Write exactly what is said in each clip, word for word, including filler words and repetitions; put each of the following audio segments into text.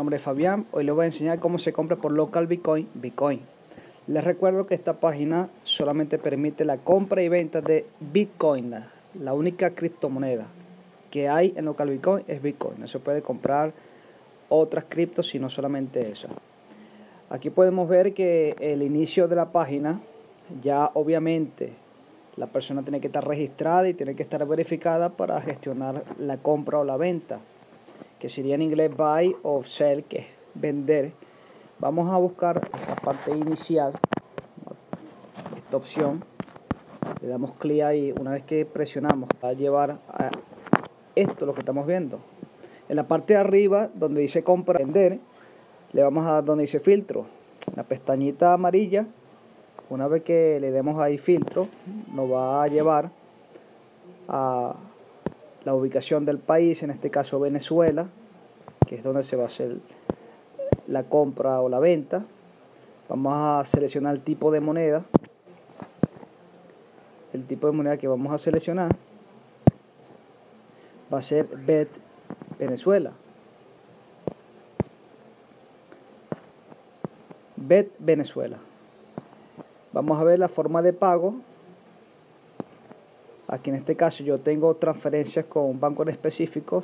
nombre es Fabián. Hoy les voy a enseñar cómo se compra por Local Bitcoin Bitcoin. Les recuerdo que esta página solamente permite la compra y venta de Bitcoin. La única criptomoneda que hay en Local Bitcoin es Bitcoin. No se puede comprar otras criptos sino solamente esa. Aquí podemos ver que el inicio de la página, ya obviamente la persona tiene que estar registrada y tiene que estar verificada para gestionar la compra o la venta, que sería en inglés buy o sell, que es vender. Vamos a buscar esta parte inicial, esta opción, le damos clic ahí. Una vez que presionamos va a llevar a esto, lo que estamos viendo. En la parte de arriba donde dice compra, vender, le vamos a dar donde dice filtro, la pestañita amarilla. Una vez que le demos ahí filtro, nos va a llevar a la ubicación del país, en este caso Venezuela, que es donde se va a hacer la compra o la venta. Vamos a seleccionar el tipo de moneda. El tipo de moneda que vamos a seleccionar va a ser B E T Venezuela. B E T Venezuela. Vamos a ver la forma de pago. Aquí en este caso yo tengo transferencias con bancos específicos.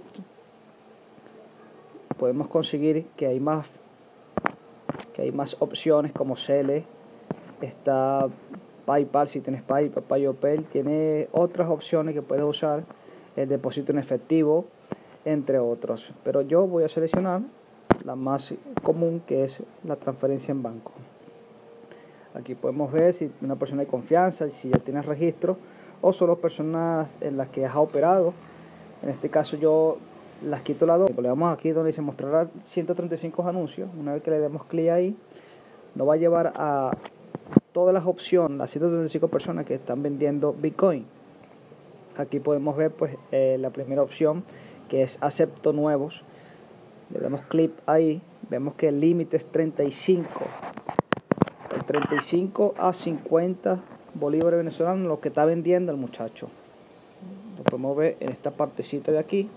Podemos conseguir que hay más que hay más opciones como Cele, está PayPal, si tienes PayPal, PayPal tiene otras opciones que puedes usar, el depósito en efectivo, entre otros. Pero yo voy a seleccionar la más común, que es la transferencia en banco. Aquí podemos ver si una persona de confianza, si ya tienes registro, o solo personas en las que has operado. En este caso yo las quito las dos. Le damos aquí donde dice mostrar ciento treinta y cinco anuncios. Una vez que le demos clic ahí, nos va a llevar a todas las opciones, las ciento treinta y cinco personas que están vendiendo Bitcoin. Aquí podemos ver pues eh, la primera opción, que es acepto nuevos. Le damos clic ahí, vemos que el límite es treinta y cinco. El treinta y cinco a cincuenta bolívares venezolanos, lo que está vendiendo el muchacho. Lo podemos ver en esta partecita de aquí.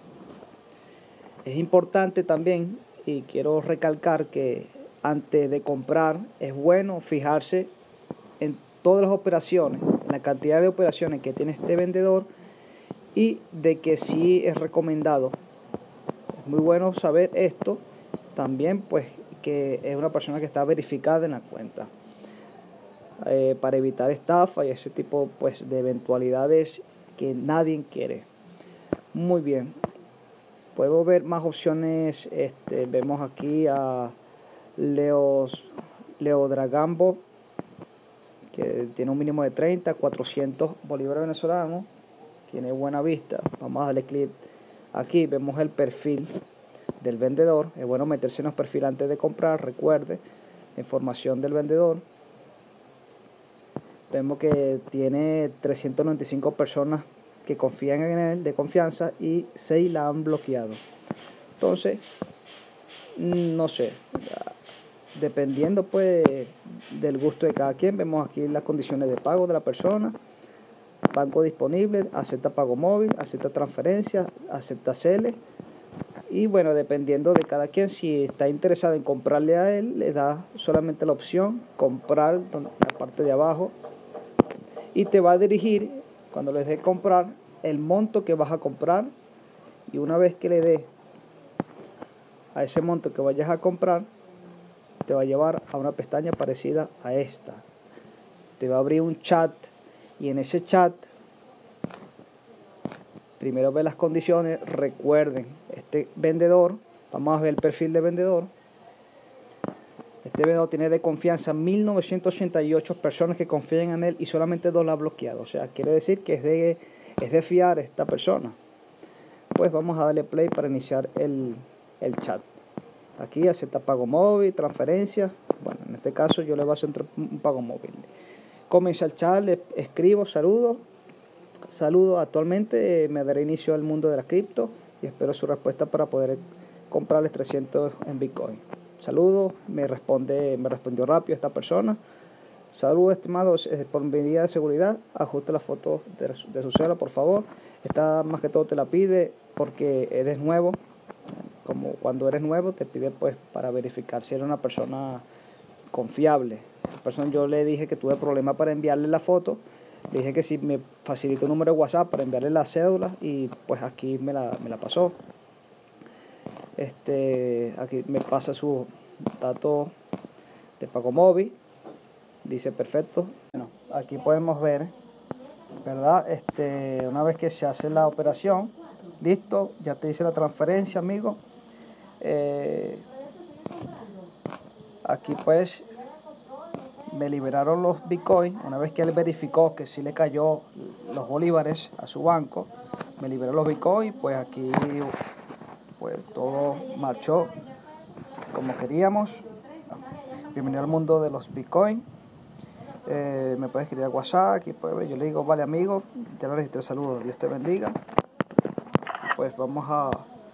Es importante también, y quiero recalcar, que antes de comprar es bueno fijarse en todas las operaciones, en la cantidad de operaciones que tiene este vendedor, y de que sí es recomendado. Es muy bueno saber esto también, pues que es una persona que está verificada en la cuenta, eh, para evitar estafa y ese tipo pues de eventualidades que nadie quiere. Muy bien, puedo ver más opciones. Este, vemos aquí a Leos, Leo Dragambo, que tiene un mínimo de treinta, cuatrocientos bolívares venezolanos, tiene buena vista. Vamos a darle clic aquí, vemos el perfil del vendedor. Es bueno meterse en los perfiles antes de comprar. Recuerde la información del vendedor. Vemos que tiene trescientas noventa y cinco personas que confían en él, de confianza, y seis la han bloqueado. Entonces, no sé, dependiendo pues del gusto de cada quien. Vemos aquí las condiciones de pago de la persona. Banco disponible, acepta pago móvil, acepta transferencias, acepta Cele. Y bueno, dependiendo de cada quien, si está interesado en comprarle a él, le da solamente la opción comprar en la parte de abajo, y te va a dirigir, cuando les dé comprar, el monto que vas a comprar. Y una vez que le dé a ese monto que vayas a comprar, te va a llevar a una pestaña parecida a esta. Te va a abrir un chat, y en ese chat primero ve las condiciones. Recuerden, este vendedor, vamos a ver el perfil de vendedor. Este vendedor tiene de confianza mil novecientas ochenta y ocho personas que confían en él, y solamente dos la han bloqueado. O sea, quiere decir que es de, es de fiar esta persona. Pues vamos a darle play para iniciar el, el chat. Aquí acepta pago móvil, transferencia. Bueno, en este caso yo le voy a hacer un pago móvil. Comienza el chat, le escribo saludos. Saludos, actualmente eh, me daré inicio al mundo de la cripto y espero su respuesta para poder comprarles trescientos en Bitcoin. Saludos, me responde, me respondió rápido esta persona. Saludos, estimados, eh, por medida de seguridad, ajuste la foto de, de su cédula, por favor. Esta más que todo te la pide porque eres nuevo como cuando eres nuevo te pide pues para verificar si eres una persona confiable. La persona, yo le dije que tuve problemas para enviarle la foto, le dije que si me facilitó un número de WhatsApp para enviarle la cédula y pues aquí me la, me la pasó. Este, aquí me pasa su datos de pago móvil, dice perfecto. Bueno, aquí podemos ver, ¿verdad? Este, una vez que se hace la operación, listo, ya te dice la transferencia, amigo. Eh, aquí pues me liberaron los bitcoins. Una vez que él verificó que sí le cayó los bolívares a su banco, me liberó los bitcoins. Pues aquí pues todo marchó como queríamos. Bienvenido al mundo de los bitcoins. Eh, me puedes escribir a WhatsApp, aquí pues, yo le digo vale amigo, ya lo registré, saludos, Dios te bendiga. Pues vamos a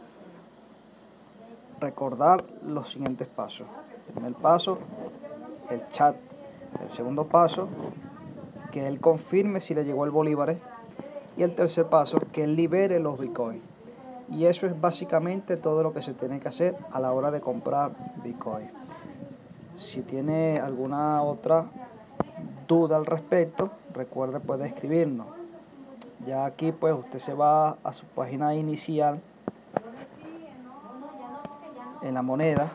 recordar los siguientes pasos. El primer paso, el chat. El segundo paso, que él confirme si le llegó el bolívar. Y el tercer paso, que él libere los bitcoins. Y eso es básicamente todo lo que se tiene que hacer a la hora de comprar bitcoin. Si tiene alguna otra duda al respecto, recuerde puede escribirnos. Ya aquí pues usted se va a su página inicial en la moneda.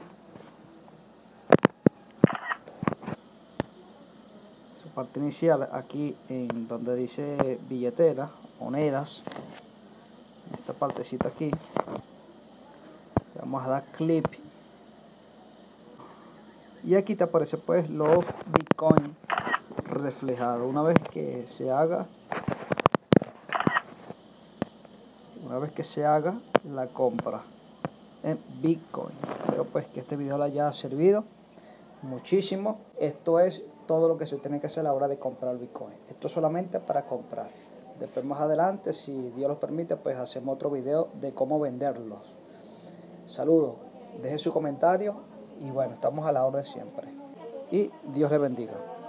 Su parte inicial aquí en donde dice billetera, monedas. Esta partecita aquí. Vamos a dar clic. Y aquí te aparece pues los bitcoins reflejados. Una vez que se haga una vez que se haga la compra en bitcoin. Espero pues que este video le haya servido muchísimo. Esto es todo lo que se tiene que hacer a la hora de comprar bitcoin. Esto es solamente para comprar. Después más adelante, si Dios lo permite, pues hacemos otro video de cómo venderlos. Saludos, deje su comentario y bueno, estamos a la orden siempre. Y Dios le bendiga.